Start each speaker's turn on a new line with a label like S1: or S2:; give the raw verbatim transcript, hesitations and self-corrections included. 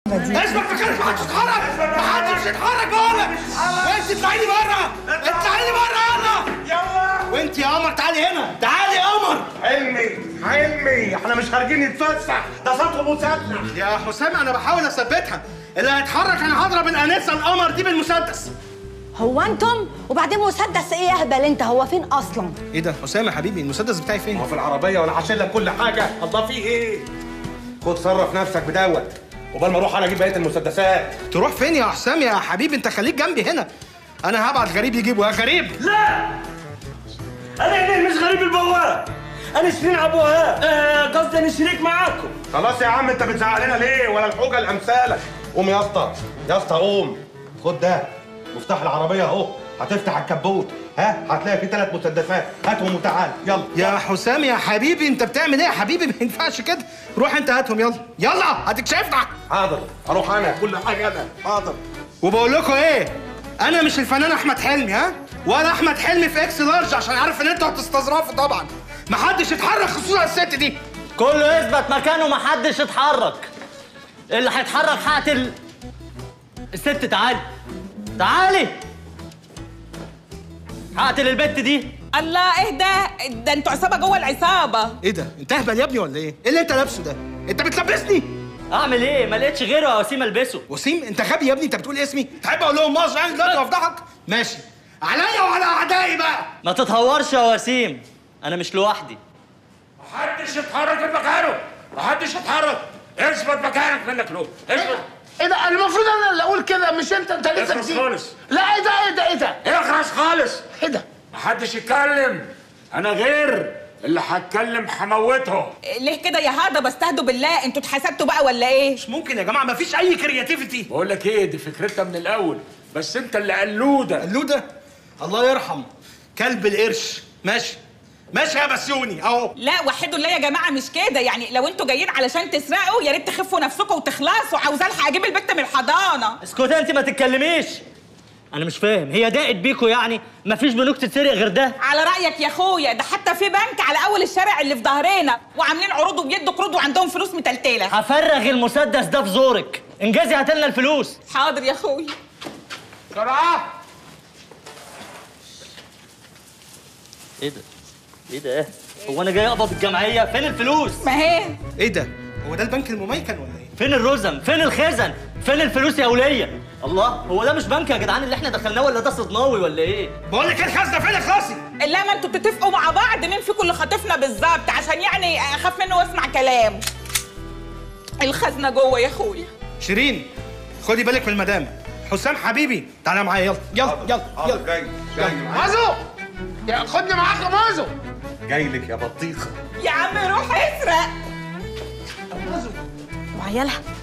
S1: اثبت مكانك، محدش يتحرك، محدش يتحرك بقولك. وانت اطلعي لي بره، اطلعي لي بره يلا.
S2: يلا.
S1: وانت يا قمر تعالي هنا، تعالي يا قمر.
S2: حلمي حلمي احنا مش خارجين نتفسح، ده سطر مسدس.
S1: يا حسام انا بحاول اثبتها، اللي هيتحرك انا هضرب الانسه القمر دي بالمسدس.
S3: هو انتم؟ وبعدين مسدس ايه يا اهبل انت؟ هو فين اصلا؟
S1: ايه ده حسام يا حبيبي، المسدس بتاعي فين؟
S2: هو في العربيه وانا هشيل لك كل حاجه. الله فيه ايه؟ خد صرف نفسك بدوت وقبل ما اروح انا اجيب بقيه المسدسات.
S1: تروح فين يا حسام يا حبيبي؟ انت خليك جنبي هنا، انا هبعت غريب يجيبه. يا غريب
S4: لا انا مش غريب البواب، انا شيرين ابوها، قصدي انا شريك معاكم.
S2: خلاص يا عم انت بتزعق لنا ليه؟ ولا الحوجه الامثالك. قوم يا اسطى يا اسطى قوم. خد ده مفتاح العربيه اهو، هتفتح الكبوت ها هتلاقي فيه ثلاث مسدسات، هاتهم وتعال يلا.
S1: يا حسام يا حبيبي انت بتعمل ايه يا حبيبي؟ ما ينفعش كده، روح انت هاتهم يلا يلا هتكشفنا.
S2: حاضر اروح انا كل حاجه انا. حاضر.
S1: وبقول لكم ايه، انا مش الفنان احمد حلمي ها، ولا احمد حلمي في اكس لارج عشان عارف ان انتوا هتستظرفوا طبعا. محدش يتحرك خصوصا الست دي.
S5: كله يثبت مكانه، محدش يتحرك. اللي هيتحرك هقتل الست. تعالي تعالي هقتل البت دي.
S6: الله ايه ده؟ ده انتوا عصابه جوه العصابه.
S1: ايه ده؟ انت اهبل يا ابني ولا ايه؟ ايه اللي انت لابسه ده؟ انت بتلبسني؟
S5: اعمل ايه؟ ما لقيتش غيره يا وسيم البسه.
S1: وسيم؟ انت غبي يا ابني، انت بتقول اسمي؟ تحب اقول لهم مصر يعني دلوقتي وافضحك؟ ماشي، عليا وعلى اعدائي بقى.
S5: ما تتهورش يا وسيم، انا مش لوحدي.
S4: محدش يتحرك من مكانه، محدش يتحرك. اثبت مكانك منك له، اثبت.
S7: ايه ده؟ المفروض انا اللي اقول كده مش انت. انت لسه
S4: اخرس خالص.
S7: لا ايه ده ايه ده ايه ده؟
S4: اخرس خالص.
S7: ايه ده؟
S4: محدش يتكلم، انا غير اللي هتكلم هموته.
S6: ليه كده يا هضبه؟ استهدوا بالله، انتوا اتحسدتوا بقى ولا ايه؟
S1: مش ممكن يا جماعه، مفيش اي كرياتيفيتي.
S4: بقول لك ايه، دي فكرتها من الاول، بس انت اللي قلوده.
S1: قلوده؟ الله يرحم كلب القرش. ماشي ماشي يا بسيوني اهو.
S6: لا وحدوا الله يا جماعه، مش كده يعني. لو انتوا جايين علشان تسرقوا يا ريت تخفوا نفسكم وتخلصوا. عاوزه الحق اجيب البت من الحضانه.
S5: اسكتي انت، ما تتكلميش. انا مش فاهم، هي ضاقت بيكوا يعني؟ مفيش بنوك تتسرق غير ده؟
S6: على رايك يا اخويا، ده حتى في بنك على اول الشارع اللي في ظهرنا وعاملين عروض وبيدوا قروض وعندهم فلوس متلتله.
S5: هفرغ المسدس ده في زورك، انجزي هاتلنا الفلوس.
S6: حاضر يا اخويا.
S2: بسرعه.
S5: ايه ده؟ ايه ده؟ هو انا جاي اقبض الجمعيه؟ فين الفلوس؟
S6: ما هي
S1: ايه ده؟ هو ده البنك المميكن ولا ايه؟
S5: فين الرزم؟ فين الخزن؟ فين الفلوس يا وليه؟ الله، هو ده مش بنك يا جدعان اللي احنا دخلناه، ولا ده صدناوي ولا ايه؟
S1: بقول لك ايه الخزنه فين اخلصي؟
S6: لا ما انتوا بتتفقوا مع بعض مين فيكم اللي خاطفنا بالظبط عشان يعني اخاف منه واسمع كلامه. الخزنه جوه يا اخويا.
S1: شيرين خدي بالك من المدام. حسام حبيبي تعالى معايا يلا يلا يلا
S2: يلا. جاي جاي
S7: مازو يا خدني معاك يا مازو.
S2: جاي لك يا بطيخه.
S6: يا عم روح اسرق.
S3: وعيالها